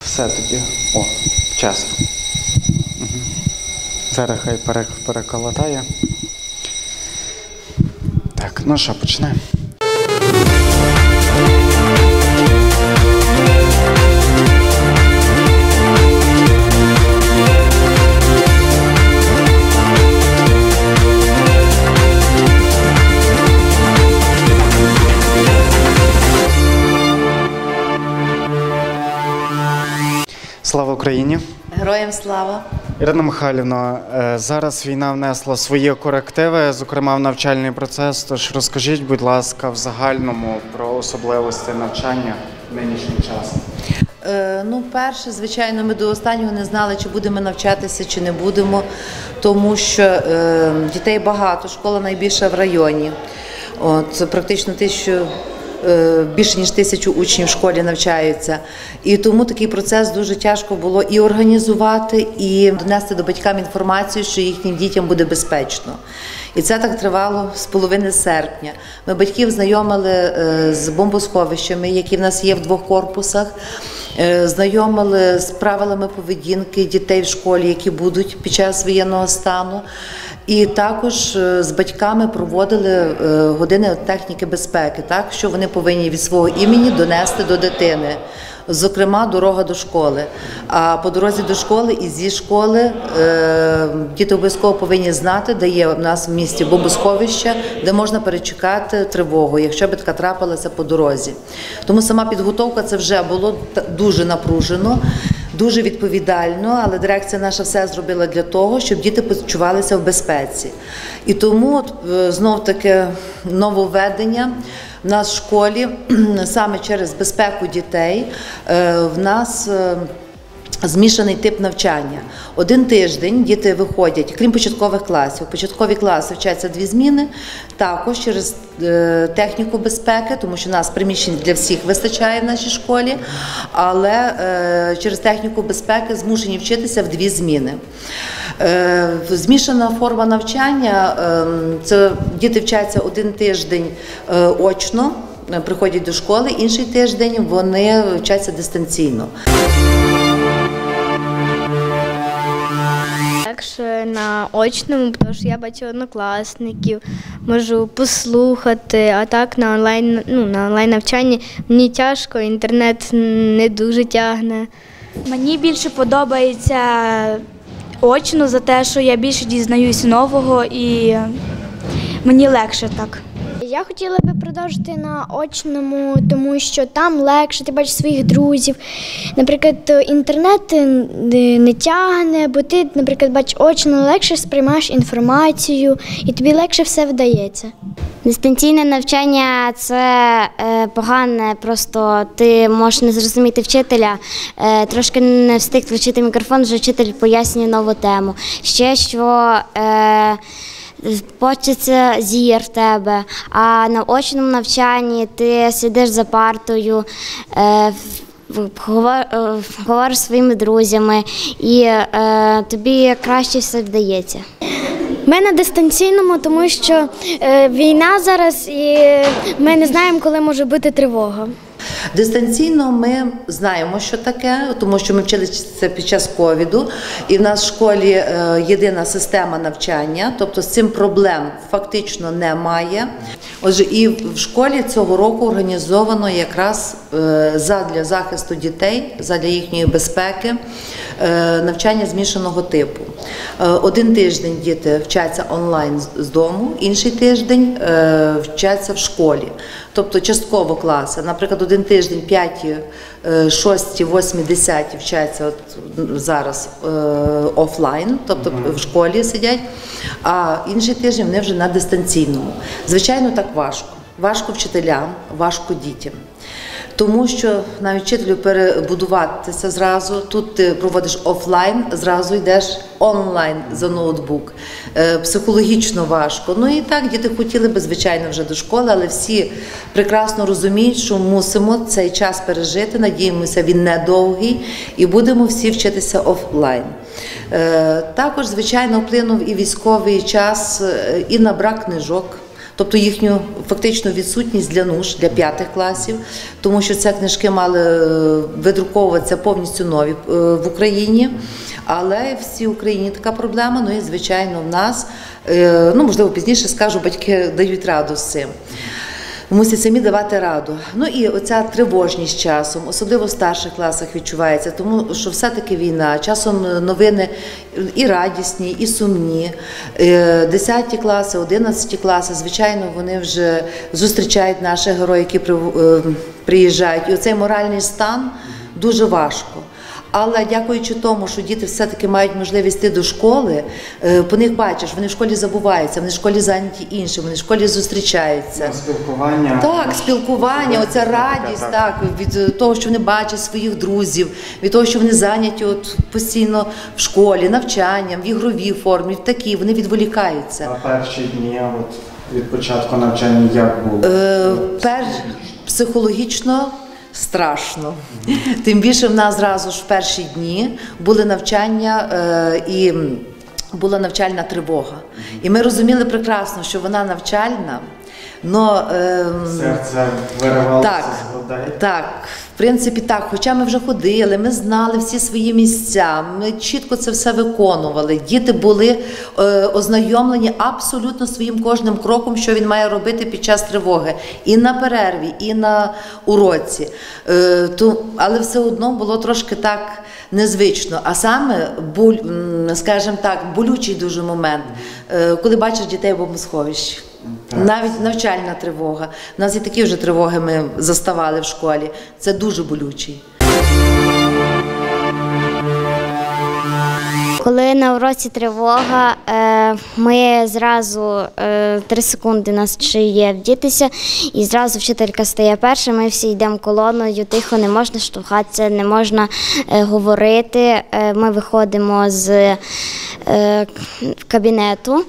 Все тоді. О, чесно. Угу. Зараз хай переколотає. Так, ну що, починаємо. Слава Україні! Героям слава! Ірина Михайлівна, зараз війна внесла свої корективи, зокрема в навчальний процес, тож розкажіть, будь ласка, в загальному про особливості навчання в нинішній час. Ну, перше, звичайно, ми до останнього не знали, чи будемо навчатися, чи не будемо, тому що дітей багато, школа найбільша в районі. От, практично більше ніж 1000 учнів в школі навчаються. І тому такий процес дуже тяжко було і організувати, і донести до батькам інформацію, що їхнім дітям буде безпечно. І це так тривало з половини серпня. Ми батьків знайомили з бомбосховищами, які в нас є в 2 корпусах, знайомили з правилами поведінки дітей в школі, які будуть під час воєнного стану. І також з батьками проводили години техніки безпеки, так, що вони повинні від свого імені донести до дитини. Зокрема, дорога до школи. А по дорозі до школи і зі школи діти обов'язково повинні знати, де є в нас в місті бомбосховище, де можна перечекати тривогу, якщо б така трапилася по дорозі. Тому сама підготовка це вже було дуже напружено, дуже відповідально, але дирекція наша все зробила для того, щоб діти почувалися в безпеці. І тому знов-таки нововведення. В нас в школі, саме через безпеку дітей, в нас змішаний тип навчання. 1 тиждень діти виходять, крім початкових класів. Початкові класи вчаться 2 зміни, також через техніку безпеки, тому що у нас приміщень для всіх вистачає в нашій школі, але через техніку безпеки змушені вчитися в 2 зміни. Змішана форма навчання – це діти вчаться 1 тиждень очно, приходять до школи, інший тиждень вони вчаться дистанційно. Легше на очному, тому що я бачу однокласників, можу послухати, а так на онлайн навчанні мені тяжко, інтернет не дуже тягне. Мені більше подобається очно за те, що я більше дізнаюся нового і мені легше так. Я хотіла би продовжити на очному, тому що там легше, ти бачиш своїх друзів. Наприклад, інтернет не тягне, бо ти, наприклад, бачиш очно, легше сприймаєш інформацію і тобі легше все вдається. Дистанційне навчання – це погане, просто ти можеш не зрозуміти вчителя, трошки не встиг включити мікрофон, вже вчитель пояснює нову тему. Ще що почиться зір в тебе, а на очному навчанні ти сидиш за партою, говориш зі своїми друзями і тобі краще все вдається. Ми на дистанційному, тому що війна зараз і ми не знаємо, коли може бути тривога. Дистанційно ми знаємо, що таке, тому що ми вчилися під час ковіду, і в нас в школі єдина система навчання, тобто з цим проблем фактично немає. Отже, і в школі цього року організовано якраз задля захисту дітей, задля їхньої безпеки, навчання змішаного типу. 1 тиждень діти вчаться онлайн з дому, інший тиждень вчаться в школі. Тобто частково класи. Наприклад, 1 тиждень 5, 6, 8, 10 вчаться от зараз офлайн, тобто в школі сидять, а інший тиждень вони вже на дистанційному. Звичайно, так важко. Важко вчителям, важко дітям. Тому що навіть вчителю перебудуватися зразу, тут ти проводиш офлайн, зразу йдеш онлайн за ноутбук. Психологічно важко. Ну і так, діти хотіли би, звичайно, вже до школи, але всі прекрасно розуміють, що мусимо цей час пережити, надіємося, він недовгий, і будемо всі вчитися офлайн. Також, звичайно, вплинув і військовий час, і на брак книжок. тобто їхню фактичну відсутність для нужд, для 5 класів, тому що ці книжки мали видруковуватися повністю нові в Україні. Але в всій Україні така проблема, ну і звичайно в нас, ну можливо пізніше скажу, батьки дають раду з цим. Мусять самі давати раду. Ну і оця тривожність часом, особливо в старших класах відчувається, тому що все-таки війна, часом новини і радісні, і сумні. 10 класи, 11 класи, звичайно, вони вже зустрічають наших героїв, які приїжджають. І оцей моральний стан дуже важко. Але дякуючи тому, що діти все-таки мають можливість йти до школи, по них бачиш, вони в школі забуваються, вони в школі зайняті іншим, вони в школі зустрічаються. Спілкування. Так, спілкування, оця радість, так, від того, що вони бачать своїх друзів, від того, що вони зайняті от постійно в школі, навчанням, в ігровій формі, в такій, вони відволікаються. А перші дні от, від початку навчання як було? Психологічно страшно. Тим більше в нас зразу ж в перші дні були навчання і була навчальна тривога. І ми розуміли прекрасно, що вона навчальна, но серце виривалося так, з грудей. так, в принципі так, хоча ми вже ходили, ми знали всі свої місця, ми чітко це все виконували. Діти були ознайомлені абсолютно своїм кожним кроком, що він має робити під час тривоги. І на перерві, і на уроці. Але все одно було трошки так незвично. А саме, скажімо так, болючий дуже момент, коли бачиш дітей в бомбосховищі. Навіть навчальна тривога. У нас і такі вже тривоги ми заставали в школі. Це дуже болючий. Коли на уроці тривога, ми зразу 3 секунди нас чи є вдітися, і зразу вчителька стає перша, ми всі йдемо колоною, тихо, не можна штовхатися, не можна говорити. Ми виходимо з кабінету,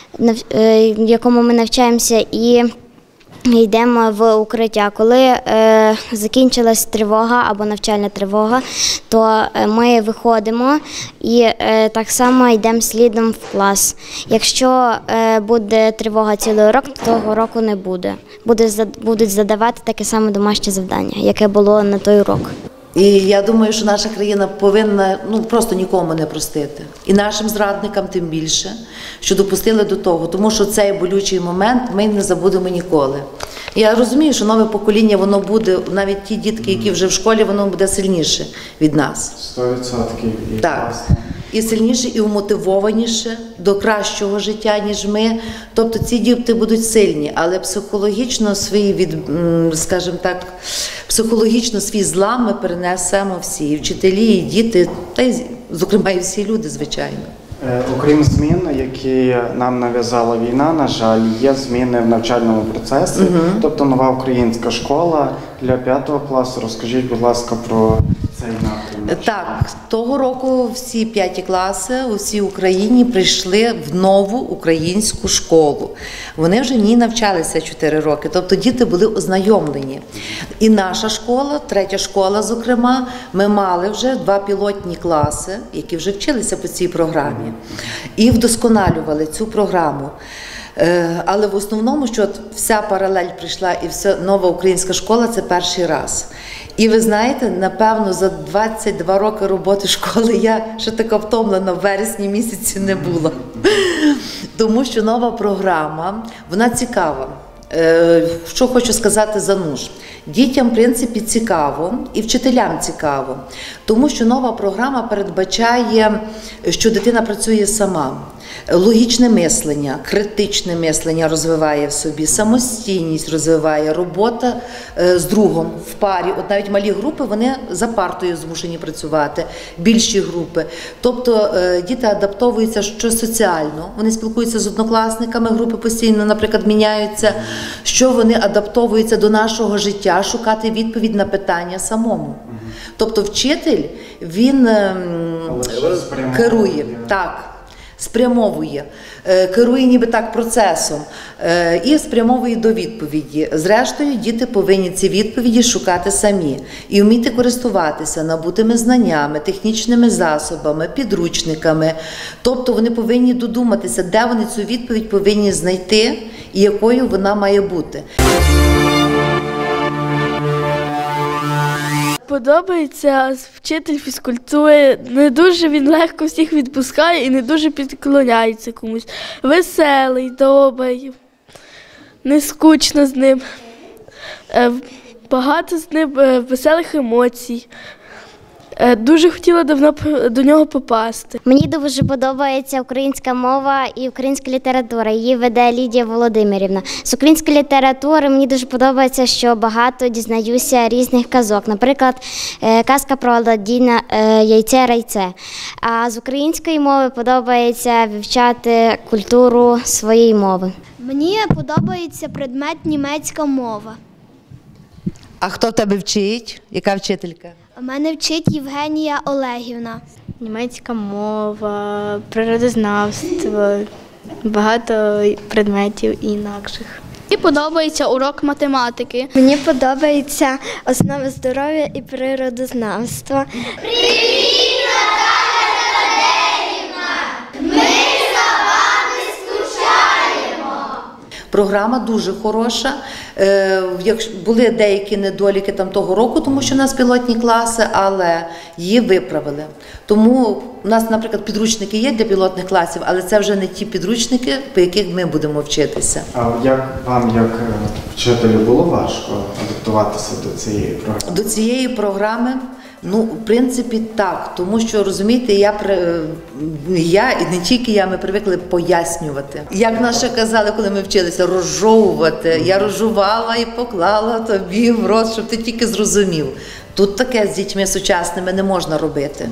в якому ми навчаємося, і йдемо в укриття. Коли закінчилась тривога або навчальна тривога, то ми виходимо і так само йдемо слідом в клас. Якщо буде тривога цілий урок, то того року не буде. Будуть задавати таке саме домашнє завдання, яке було на той урок. І я думаю, що наша країна повинна просто нікому не простити. І нашим зрадникам тим більше, що допустили до того. Тому що цей болючий момент ми не забудемо ніколи. Я розумію, що нове покоління, воно буде, навіть ті дітки, які вже в школі, воно буде сильніше від нас. 100%. Так. І сильніше, і умотивованіше до кращого життя, ніж ми. Тобто ці діти будуть сильні, але психологічно скажімо так, психологічно свій злам ми перенесемо всі, і вчителі, і діти, та й, зокрема, і всі люди, звичайно. Окрім змін, які нам нав'язала війна, на жаль, є зміни в навчальному процесі, тобто нова українська школа для 5 класу. Розкажіть, будь ласка, про цей напрямок. Так, того року всі 5 класи у всій Україні прийшли в нову українську школу. Вони вже в ній навчалися 4 роки, тобто діти були ознайомлені. І наша школа, 3 школа, зокрема, ми мали вже 2 пілотні класи, які вже вчилися по цій програмі. І вдосконалювали цю програму. Але в основному, що вся паралель прийшла і вся нова українська школа – це перший раз. І ви знаєте, напевно, за 22 роки роботи школи я ще така втомлена в вересні місяці не була. Тому що нова програма, вона цікава. Що хочу сказати за нуж. Дітям, в принципі, цікаво і вчителям цікаво, тому що нова програма передбачає, що дитина працює сама. Логічне мислення, критичне мислення розвиває в собі, самостійність розвиває, робота з другом в парі. От навіть малі групи, вони за партою змушені працювати, більші групи. Тобто діти адаптовуються що соціально, вони спілкуються з однокласниками, групи постійно, наприклад, міняються, що вони адаптовуються до нашого життя, шукати відповідь на питання самому. Тобто вчитель, він керує, так. спрямовує, керує ніби так процесом і спрямовує до відповіді. Зрештою, діти повинні ці відповіді шукати самі і вміти користуватися набутими знаннями, технічними засобами, підручниками. Тобто вони повинні додуматися, де вони цю відповідь повинні знайти і якою вона має бути. Подобається вчитель фізкультури, не дуже він легко всіх відпускає і не дуже підклоняється комусь. Веселий, добрий, не скучно з ним, багато з ним веселих емоцій. Дуже хотіла давно до нього попасти. Мені дуже подобається українська мова і українська література. Її веде Лідія Володимирівна. З української літератури мені дуже подобається, що багато дізнаюся різних казок. Наприклад, казка про Аладдіна «Яйце-райце». А з української мови подобається вивчати культуру своєї мови. Мені подобається предмет німецька мова. А хто в тебе вчить? Яка вчителька? Мене вчить Євгенія Олегівна. Німецька мова, природознавство, багато предметів інакших. Мені подобається урок математики. Мені подобається основи здоров'я і природознавства. Програма дуже хороша. Були деякі недоліки там того року, тому що у нас пілотні класи, але її виправили. Тому у нас, наприклад, підручники є для пілотних класів, але це вже не ті підручники, по яких ми будемо вчитися. А як вам, як вчителю, було важко адаптуватися до цієї програми? До цієї програми, ну, в принципі, так, тому що, розумієте, я і не тільки я, ми привикли пояснювати. Як нас ще казали, коли ми вчилися, розжовувати. Я розжувала і поклала тобі в рот, щоб ти тільки зрозумів. Тут таке з дітьми сучасними не можна робити.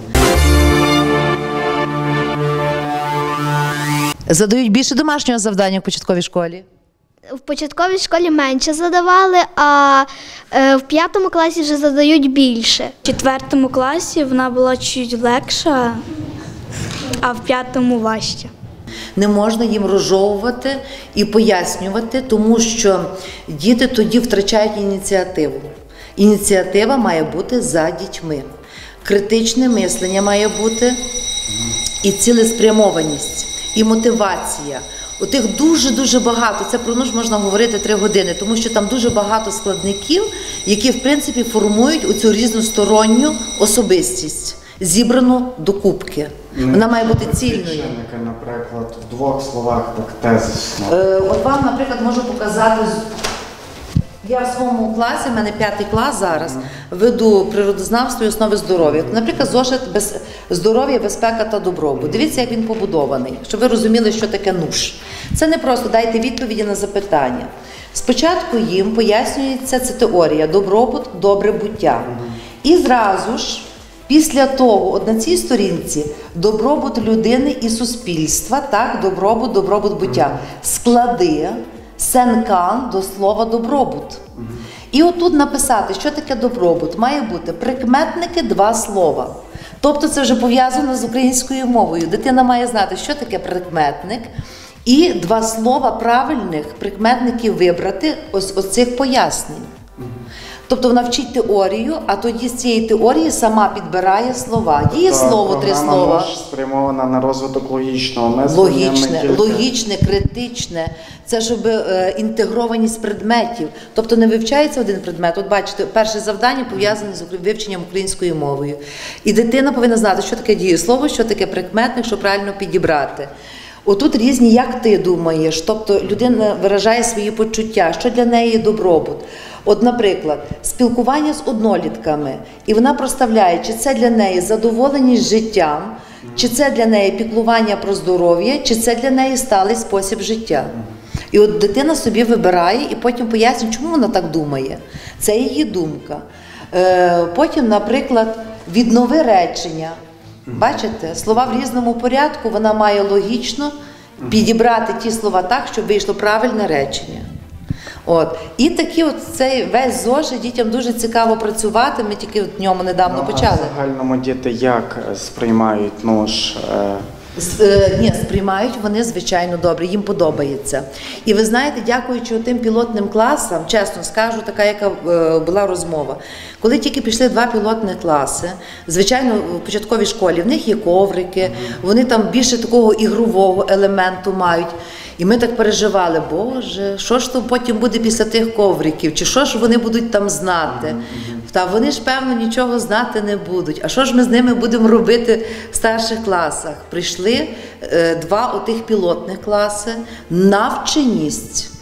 Задають більше домашнього завдання в початковій школі? В початковій школі менше задавали, а в 5 класі вже задають більше. В 4 класі вона була чуть легша, а в 5 важче. Не можна їм розжовувати і пояснювати, тому що діти тоді втрачають ініціативу. Ініціатива має бути за дітьми. Критичне мислення має бути, і цілеспрямованість, і мотивація. Отих дуже-дуже багато, це про них можна говорити 3 години, тому що там дуже багато складників, які, в принципі, формують оцю різносторонню особистість, зібрану докупки. Вона має бути цільною. Наприклад, в 2 словах так тезисно. От вам, наприклад, можу показати, я в своєму класі, в мене 5 клас зараз, веду природознавство і основи здоров'я. Наприклад, зошит здоров'я, безпека та добробут. Дивіться, як він побудований, щоб ви розуміли, що таке НУШ. Це не просто дайте відповіді на запитання. Спочатку їм пояснюється, це теорія, добробут, добре буття. І зразу ж, після того, от на цій сторінці, добробут людини і суспільства, так, добробут буття. Склади сенкан до слова добробут. І отут написати, що таке добробут. Має бути прикметники 2 слова. Тобто це вже пов'язано з українською мовою. Дитина має знати, що таке прикметник, і 2 слова правильних прикметників вибрати ось цих пояснень. Тобто вона вчить теорію, а тоді з цієї теорії сама підбирає слова. Дієслово 3 слова. Програма спрямована на розвиток логічного мислення. Логічне, критичне. Це щоб інтегрованість предметів. Тобто не вивчається один предмет. От бачите, перше завдання пов'язане з вивченням українською мовою. І дитина повинна знати, що таке дієслово, що таке прикметник, що правильно підібрати. Отут різні, як ти думаєш, тобто людина виражає свої почуття, що для неї добробут. От, наприклад, спілкування з однолітками, і вона проставляє, чи це для неї задоволеність життям, чи це для неї піклування про здоров'я, чи це для неї сталий спосіб життя. І от дитина собі вибирає і потім пояснює, чому вона так думає. Це її думка. Потім, наприклад, віднови речення. Бачите, слова в різному порядку, вона має логічно підібрати ті слова так, щоб вийшло правильне речення. От. І такі от цей весь зошит дітям дуже цікаво працювати, ми тільки в ньому недавно почали. А в загальному діти як сприймають НУШ? Ні, сприймають вони, звичайно, добре, їм подобається. І ви знаєте, дякуючи тим пілотним класам, чесно скажу, така, яка була розмова, коли тільки пішли 2 пілотні класи, звичайно, в початковій школі в них є коврики, вони там більше такого ігрового елементу мають. І ми так переживали, Боже, що ж то потім буде після тих ковриків, чи що ж вони будуть там знати? Та вони ж, певно, нічого знати не будуть. А що ж ми з ними будемо робити в старших класах? Прийшли 2 отих пілотних класи, навченість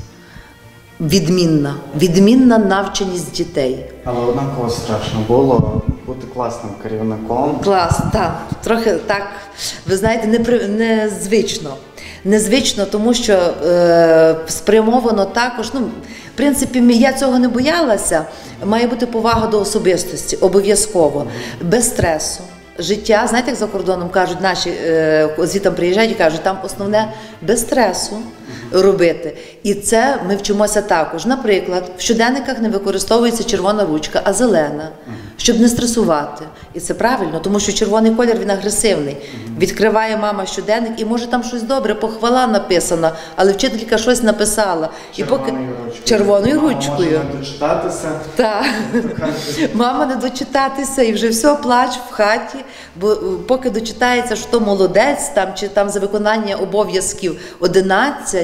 відмінна навченість дітей. Але однаково страшно було бути класним керівником. Клас, так, трохи так, ви знаєте, незвично. Незвично, тому що спрямовано також, в принципі, я цього не боялася, має бути повага до особистості, обов'язково, без стресу. Життя, знаєте, як за кордоном кажуть, наші звідти приїжджають і кажуть, там основне без стресу робити. І це ми вчимося також. Наприклад, в щоденниках не використовується червона ручка, а зелена, щоб не стресувати. І це правильно, тому що червоний колір, він агресивний. Відкриває мама щоденник, і може там щось добре, похвала написана, але вчителька щось написала. Червоною ручкою. Мама не дочитатися. Так. Мама не дочитатися, і вже все, плач в хаті, бо поки дочитається, що то молодець, там, чи там за виконання обов'язків 11,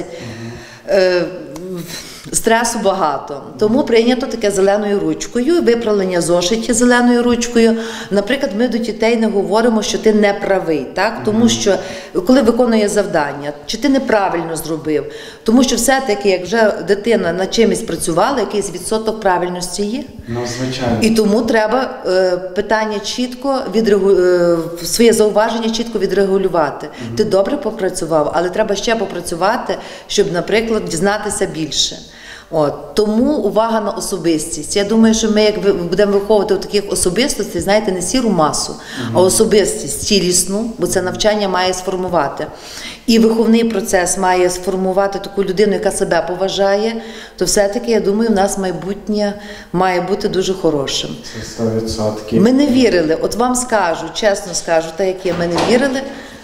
стресу багато. Тому прийнято таке зеленою ручкою, виправлення зошитів зеленою ручкою. Наприклад, ми до дітей не говоримо, що ти не правий, так? Тому що, коли виконує завдання, чи ти неправильно зробив, тому що все-таки, як вже дитина над чимось працювала, якийсь відсоток правильності є. Ну, звичайно. І тому треба питання чітко, своє зауваження чітко відрегулювати. Ти добре попрацював, але треба ще попрацювати, щоб, наприклад, дізнатися більше. Тому увага на особистість. Я думаю, що ми, як будемо виховувати в таких особистостей, знаєте, не сіру масу, а особистість цілісну, бо це навчання має сформувати. І виховний процес має сформувати таку людину, яка себе поважає, то все-таки, я думаю, в нас майбутнє має бути дуже хорошим. Це 100%. Ми не вірили, от вам скажу, чесно скажу, так як є, ми не вірили,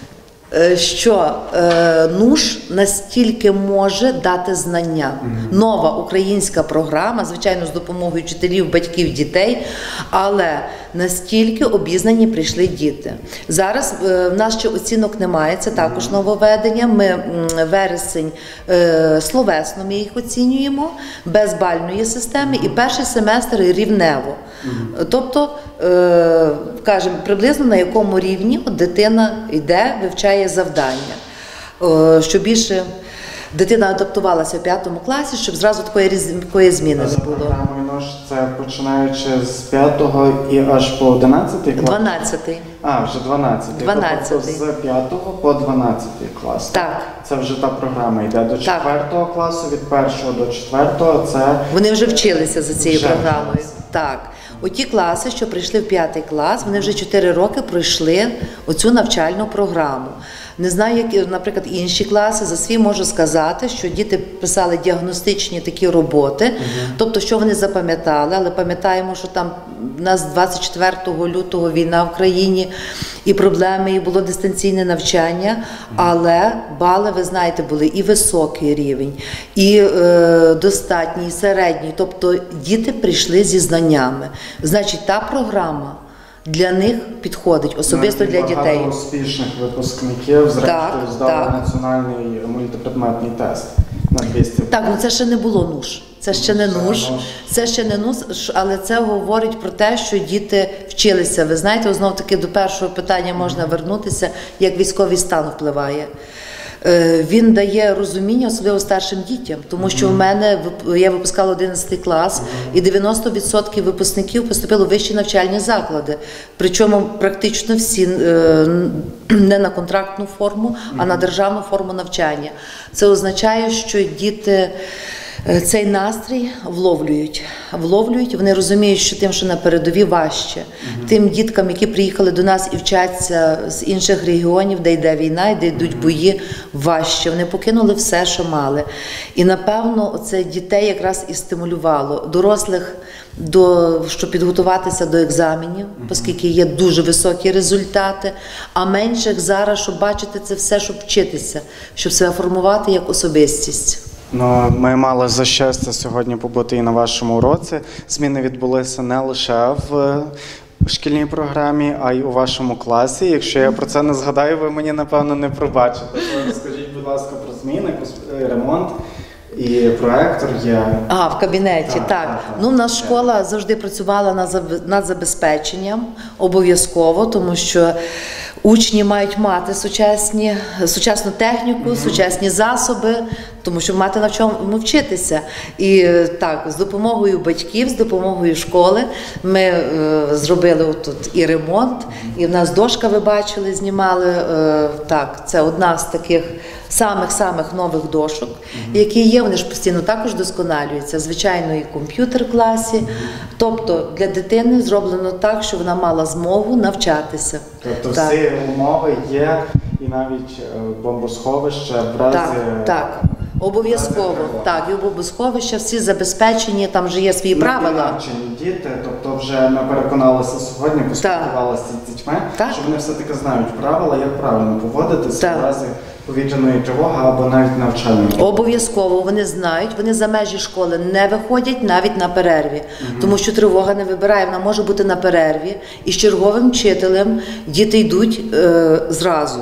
що НУШ настільки може дати знання. Нова українська програма, звичайно, з допомогою вчителів, батьків, дітей, але настільки обізнані прийшли діти. Зараз в нас ще оцінок немає, це також нововведення. Ми вересень словесно ми їх оцінюємо, без бальної системи, і перший семестр рівнево. Тобто, кажемо, приблизно на якому рівні дитина йде, вивчає завдання. Щоб більше дитина адаптувалася в 5 класі, щоб зразу такої зміни не було. Програмою НУШ це починаючи з 5-го і аж по 11-й клас? 12-й. А, вже 12-й. 12-й. Тобто з 5-го по 12-й клас. Так. Це вже та програма йде до 4-го класу, від 1-го до 4-го це... Вони вже вчилися за цією Вже програмою. вчилися. Так. Оті класи, що прийшли в 5 клас, вони вже 4 роки пройшли оцю навчальну програму. Не знаю, як, наприклад, інші класи, за свій можу сказати, що діти писали діагностичні такі роботи, тобто, що вони запам'ятали, але пам'ятаємо, що там у нас 24 лютого війна в країні, і проблеми, і було дистанційне навчання, але бали, ви знаєте, були і високий рівень, і достатній, і середній, тобто діти прийшли зі знаннями. Значить, та програма для них підходить, особисто для дітей. Багато успішних випускників, зрештою, здали національний мультипредметний тест на 200. Так, ну це ще не було НУШ. Це ще не НУШ. Це ще не НУШ, але це говорить про те, що діти вчилися. Ви знаєте, знову таки до першого питання можна вернутися, як військовий стан впливає. Він дає розуміння, особливо старшим дітям, тому що в мене, я випускала 11 клас, і 90% випускників поступило в вищі навчальні заклади. Причому практично всі не на контрактну форму, а на державну форму навчання. Це означає, що діти цей настрій вловлюють, вони розуміють, що тим, що на передовій, важче. Тим діткам, які приїхали до нас і вчаться з інших регіонів, де йде війна, де йдуть бої, важче. Вони покинули все, що мали. І, напевно, це дітей якраз і стимулювало. Дорослих щоб підготуватися до екзаменів, оскільки є дуже високі результати, а менших зараз, щоб бачити це все, щоб вчитися, щоб себе формувати як особистість. Ну, ми мали за щастя сьогодні побути і на вашому уроці. Зміни відбулися не лише в шкільній програмі, а й у вашому класі. Якщо я про це не згадаю, ви мені, напевно, не пробачите. Розкажіть, будь ласка, про зміни, ремонт. І проектор є. В кабінеті, так. Ну, в нас школа завжди працювала над забезпеченням, обов'язково, тому що учні мають мати сучасну техніку, сучасні засоби, тому що мати на чому вчитися. І так, з допомогою батьків, з допомогою школи ми зробили тут і ремонт, і в нас дошка, ви бачили, знімали. Так, це одна з таких самих нових дошок, які є, вони ж постійно також досконалюються. Звичайно, і комп'ютер в класі. Тобто для дитини зроблено так, що вона мала змогу навчатися. Тобто всі умови є, і навіть бомбосховище в разі... Так. Обов'язково, так, і бомбосховища, всі забезпечені, там вже є свої правила. Навчені діти, тобто вже ми переконалися сьогодні, поспілкувалися з дітьми, що вони все-таки знають правила, як правильно поводитися в разі повітряної тривоги або навіть навчальної. Обов'язково, вони знають, вони за межі школи не виходять навіть на перерві, тому що тривога не вибирає, вона може бути на перерві, і з черговим вчителем діти йдуть зразу.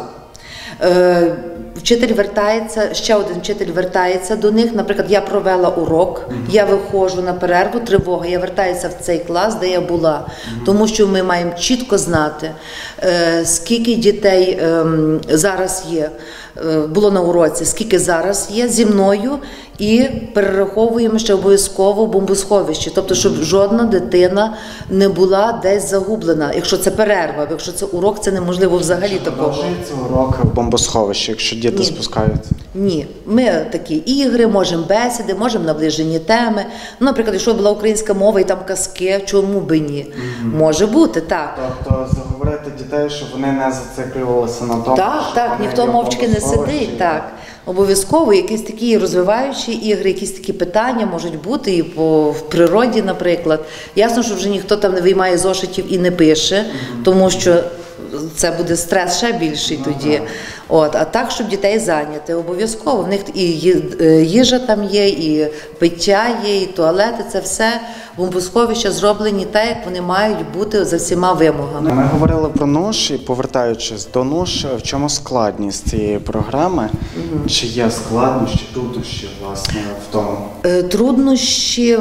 Вчитель вертається, ще один вчитель вертається до них. Наприклад, я провела урок, я виходжу на перерву, тривога, я вертаюся в цей клас, де я була. Тому що ми маємо чітко знати, скільки дітей зараз є, було на уроці, скільки зараз є зі мною, і перераховуємо ще обов'язково в бомбосховищі. Тобто, щоб жодна дитина не була десь загублена. Якщо це перерва, якщо це урок, це неможливо взагалі такого. Продовжується урок в бомбосховищі, якщо діти спускаються? Ні. Ми такі ігри, можемо бесіди, можемо наближені теми. Ну, наприклад, якщо була українська мова і там казки, чому би ні? Може бути, так. Тобто заговорити дітей, щоб вони не зациклювалися на тому, Так, ніхто мовчки не сидить, так. Обов'язково якісь такі розвиваючі ігри, якісь такі питання можуть бути і в природі, наприклад. Ясно, що вже ніхто там не виймає зошитів і не пише, тому що це буде стрес ще більший тоді. А так, щоб дітей зайняти, обов'язково. В них і їжа там є, і пиття є, і туалети, це все бомбосховища зроблені так, як вони мають бути за всіма вимогами. Ми говорили про НУШ, і повертаючись до НУШ, в чому складність цієї програми? Чи є складнощі, труднощі, власне, в тому? Труднощі...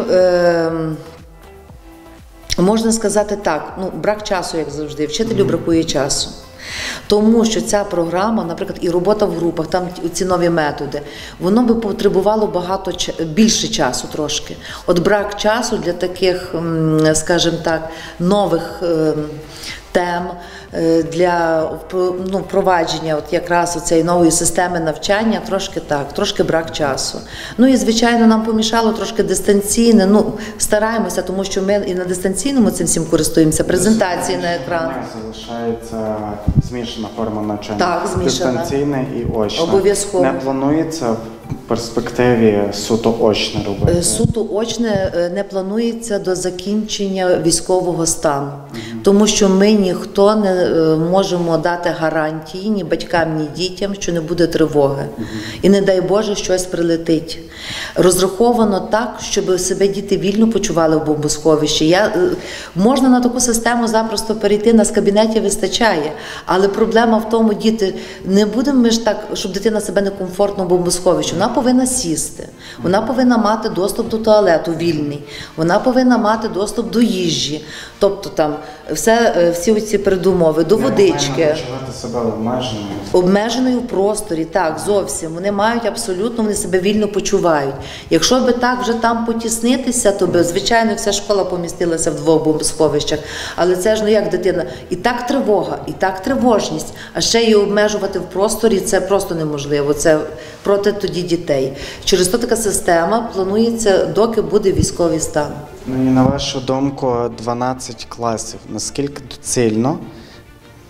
Можна сказати так, брак часу, як завжди, вчителю бракує часу. Тому що ця програма, наприклад, і робота в групах, там ці нові методи, воно би потребувало більше часу трошки. От брак часу для таких, скажімо так, нових тем, для впровадження якраз цієї нової системи навчання, трошки брак часу. Ну і, звичайно, нам помішало трошки дистанційне, стараємося, тому що ми і на дистанційному цим всім користуємося, презентації на екран. Залишається змішана форма навчання. Так, змішана. Дистанційне і очне. Обов'язково. Не планується в перспективі суто очне робити? Суто очне не планується до закінчення військового стану, тому що ми ніхто не можемо дати гарантії ні батькам, ні дітям, що не буде тривоги. І не дай Боже, щось прилетить. Розраховано так, щоб себе діти вільно почували в бомбосховищі. Можна на таку систему запросто перейти, нас в кабінеті вистачає, але проблема в тому, діти, не будемо ми ж так, щоб дитина себе некомфортно в бомбосховищі. Вона повинна сісти, вона повинна мати доступ до туалету вільний, вона повинна мати доступ до їжі, тобто там всі ці передумови, до водички. Почувати себе обмеженою в просторі, так, зовсім. Вони мають абсолютно, вони себе вільно почувають. Якщо би так вже там потіснитися, то би, звичайно, вся школа помістилася в 2 бомбосховищах. Але це ж, як дитина, і так тривога, і так тривожність, а ще її обмежувати в просторі, це просто неможливо. Це проти тоді дітей. Через то така система планується, доки буде військовий стан. Ну і на вашу думку, 12 класів, наскільки доцільно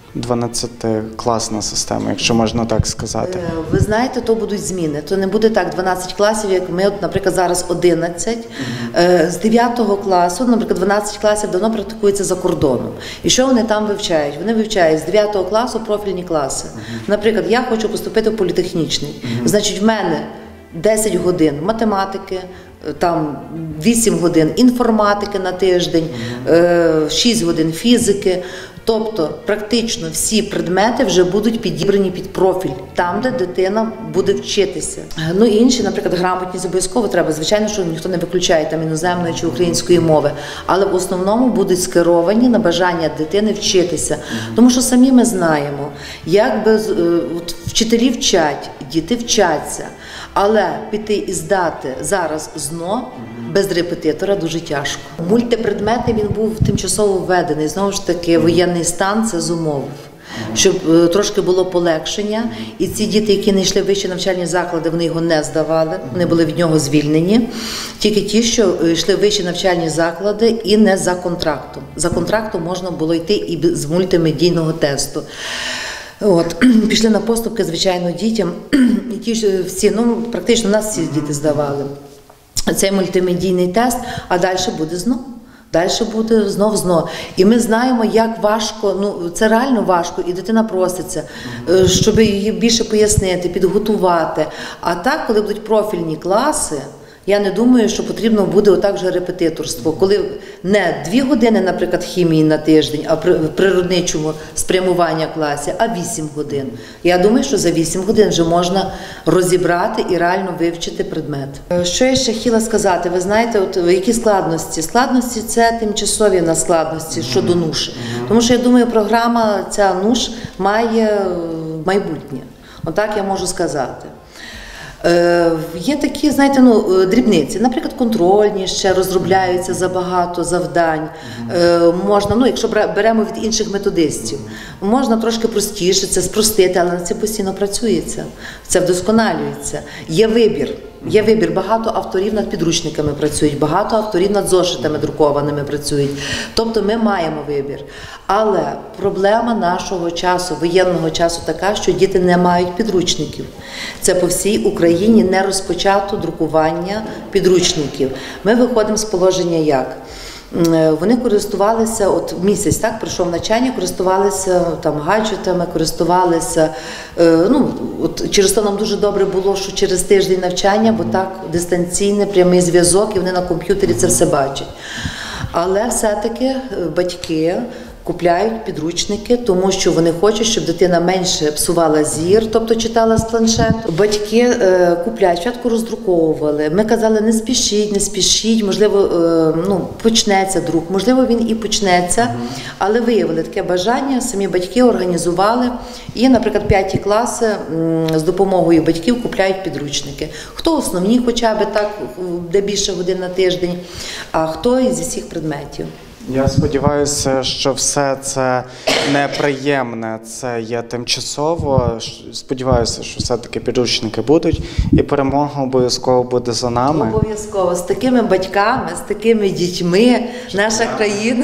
12-класна система, якщо можна так сказати? Ви знаєте, то будуть зміни. То не буде так 12 класів, як ми, наприклад, зараз 11. З 9 класу, наприклад, 12 класів давно практикується за кордоном. І що вони там вивчають? Вони вивчають з 9 класу профільні класи. Наприклад, я хочу поступити в політехнічний. Значить, в мене 10 годин математики, там 8 годин інформатики на тиждень, 6 годин фізики. Тобто практично всі предмети вже будуть підібрані під профіль, там, де дитина буде вчитися. Ну і інші, наприклад, грамотність обов'язково треба. Звичайно, що ніхто не виключає там іноземної чи української мови, але в основному будуть скеровані на бажання дитини вчитися. Тому що самі ми знаємо, як вчителі вчать, діти вчаться, але піти і здати зараз ЗНО без репетитора дуже тяжко. Мультипредметний він був тимчасово введений, знову ж таки, воєнний стан це зумовив, щоб трошки було полегшення. І ці діти, які не йшли в вищі навчальні заклади, вони його не здавали, вони були від нього звільнені. Тільки ті, що йшли в вищі навчальні заклади і не за контрактом. За контрактом можна було йти і з мультимедійного тесту. Пішли на поступки, звичайно, дітям. І ті ж всі, практично нас всі діти здавали цей мультимедійний тест, а далі буде знов. Далі буде знов. І ми знаємо, як важко, це реально важко, і дитина проситься, щоб її більше пояснити, підготувати. А так, коли будуть профільні класи, я не думаю, що потрібно буде отак же репетиторство. Коли не 2 години, наприклад, хімії на тиждень, а в природничому спрямування класі, а 8 годин. Я думаю, що за 8 годин вже можна розібрати і реально вивчити предмет. Що я ще хотіла сказати? Ви знаєте, які складності? Складності – це тимчасові на складності щодо НУШ. Тому що, я думаю, програма ця НУШ має майбутнє. Отак я можу сказати. Є такі, знаєте, дрібниці, наприклад, контрольні ще розробляються забагато завдань. Можна, якщо беремо від інших методистів, можна трошки простіше це спростити, але над цим постійно працюється, це вдосконалюється. Є вибір, багато авторів над підручниками працюють, багато авторів над зошитами друкованими працюють. Тобто ми маємо вибір. Але проблема нашого часу, воєнного часу така, що діти не мають підручників. Це по всій Україні не розпочато друкування підручників. Ми виходимо з положення як? Вони користувалися, місяць пройшов навчання, користувалися гаджетами, користувалися, через то нам дуже добре було, що через тиждень навчання, бо так дистанційний прямий зв'язок, і вони на комп'ютері це все бачать. Але все-таки батьки купляють підручники, тому що вони хочуть, щоб дитина менше псувала зір, тобто читала з планшету. Батьки купляють, спочатку роздруковували. Ми казали, не спішіть, можливо, почнеться друк, можливо, він і почнеться, але виявили таке бажання, самі батьки організували і, наприклад, 5 класи з допомогою батьків купляють підручники. Хто основні хоча б так, де більше годин на тиждень, а хто із усіх предметів. Я сподіваюся, що все це неприємне, це є тимчасово. Сподіваюся, що все-таки підручники будуть, і перемога обов'язково буде за нами. Обов'язково. З такими батьками, з такими дітьми наша країна,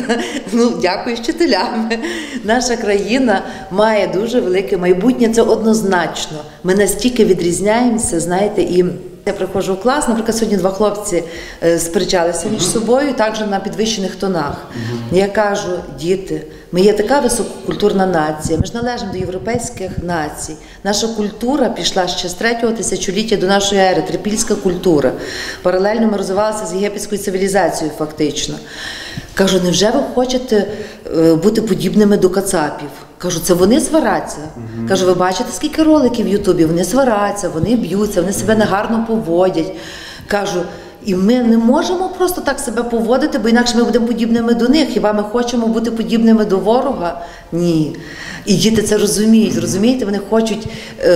дякую вчителям, наша країна має дуже велике майбутнє, це однозначно. Ми настільки відрізняємося, знаєте, і я приходжу в клас, наприклад, сьогодні 2 хлопці сперечалися між собою, також на підвищених тонах. Я кажу, діти, ми є така висококультурна нація, ми ж належимо до європейських націй. Наша культура пішла ще з 3-го тисячоліття до нашої ери, трипільська культура. Паралельно ми розвивалися з єгипетською цивілізацією фактично. Кажу, невже ви хочете бути подібними до кацапів? Кажу, це вони свараться. Кажу, ви бачите, скільки роликів в Ютубі? Вони свараться, вони б'ються, вони себе негарно поводять. Кажу, і ми не можемо просто так себе поводити, бо інакше ми будемо подібними до них. Хіба ми хочемо бути подібними до ворога? Ні. І діти це розуміють, розумієте? Вони хочуть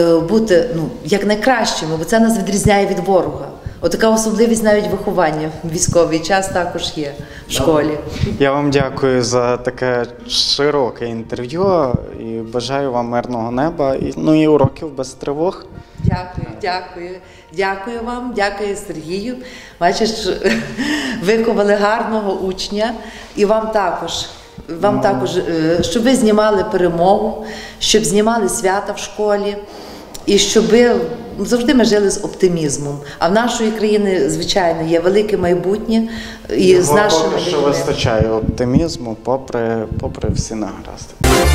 бути як найкращими, бо це нас відрізняє від ворога. Отака особливість навіть виховання в військовий час також є в школі. Я вам дякую за таке широке інтерв'ю і бажаю вам мирного неба і уроків без тривог. Дякую вам, дякую Сергію. Бачиш, виховали гарного учня і вам також вам також, щоб ви знімали перемогу, щоб знімали свята в школі, і щоб завжди ми жили з оптимізмом. А в нашої країни, звичайно, є велике майбутнє і з нашими Поки що людьми. вистачає оптимізму, попри всі негаразди.